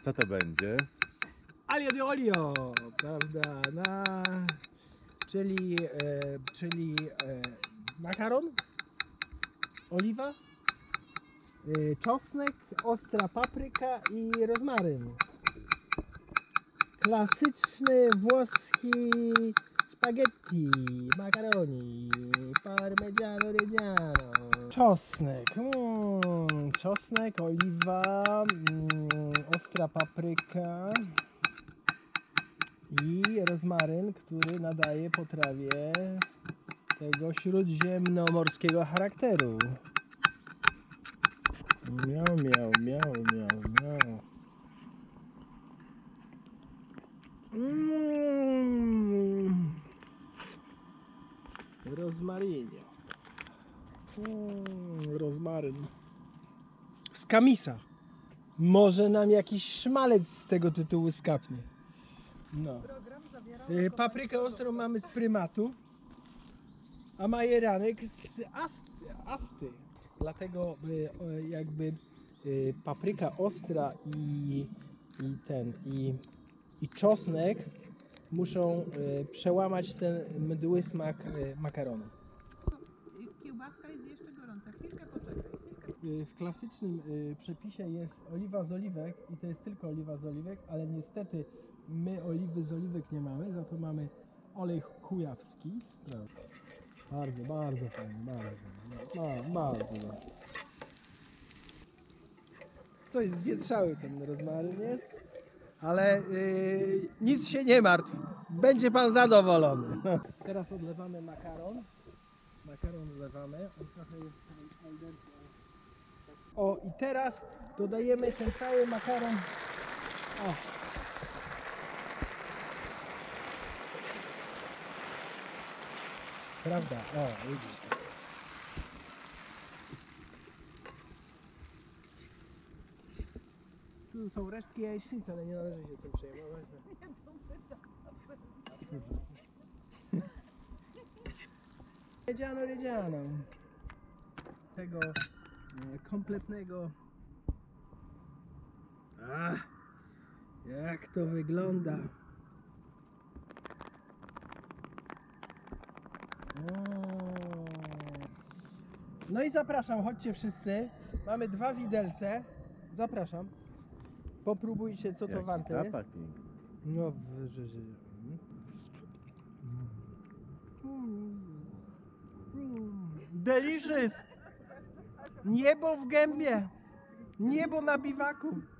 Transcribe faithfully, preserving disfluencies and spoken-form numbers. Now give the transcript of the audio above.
Co to będzie? Aglio di olio, prawda, na, czyli, e, czyli e, makaron, oliwa, e, czosnek, ostra papryka i rozmaryn. Klasyczny włoski spaghetti, makaroni, parmigiano reggiano. Czosnek, mm, czosnek, oliwa, mm, ostra papryka i rozmaryn, który nadaje potrawie tego śródziemnomorskiego charakteru. Miau, miau, miau, miau, miau. Mm. Rozmarynie. Mm, rozmaryn. Z kamisa. Może nam jakiś szmalec z tego tytułu skapnie. No. Y, Paprykę ostrą mamy z prymatu, a majeranek z asty. asty. Dlatego y, o, jakby y, papryka ostra i, i ten i, i czosnek muszą y, przełamać ten mdły smak y, makaronu. Kiełbaska jest jeszcze gorąca. Chwilkę poczekaj. Chwilkę. Y, W klasycznym y, przepisie jest oliwa z oliwek i to jest tylko oliwa z oliwek, ale niestety my oliwy z oliwek nie mamy, za to mamy olej kujawski. Prawda. Bardzo, bardzo fajnie, bardzo, bardzo, bardzo. Coś zwietrzały ten rozmaryn jest, ale y, nic się nie martw, będzie pan zadowolony. Teraz odlewamy makaron. Makaron wlewamy, on trochę jest al dente. O, i teraz dodajemy ten cały makaron. O. Prawda? O, widzisz. Tu są resztki jajecznicy, ale nie należy się tym przejmować. Reggiano, Reggiano. Tego e, kompletnego. Ach, jak to wygląda. O. No i zapraszam, chodźcie wszyscy. Mamy dwa widelce. Zapraszam. Popróbujcie, co to Jaki warte jest. zapach piękny. No, że, że. Delicious! Niebo w gębie! Niebo na biwaku!